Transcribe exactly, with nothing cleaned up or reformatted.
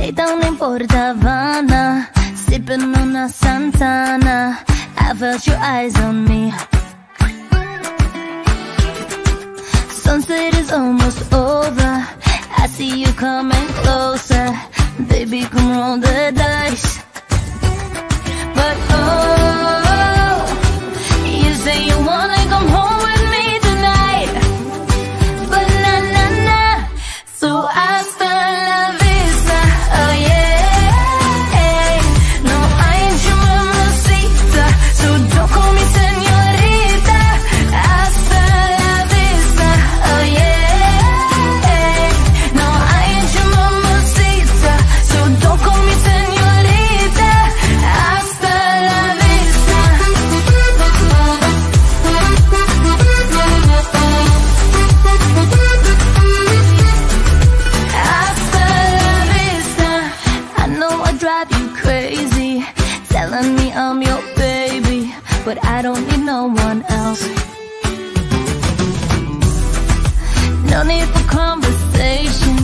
Então nem importa Havana, sipping on a Santana. I felt your eyes on me. Sunset is almost over. I see you coming closer. Baby, come roll the dice. But oh, you say you wanna come home with me tonight. But na na na, so hasta la vista. Oh yeah, no, I ain't your mamacita, so don't call me señorita. Hasta la vista. Oh yeah, no, I ain't your mamacita, so don't call me señorita. Hasta la vista. Hasta la vista. I know I drive you crazy, telling me I'm your baby, but I don't need no one else. No need for conversation,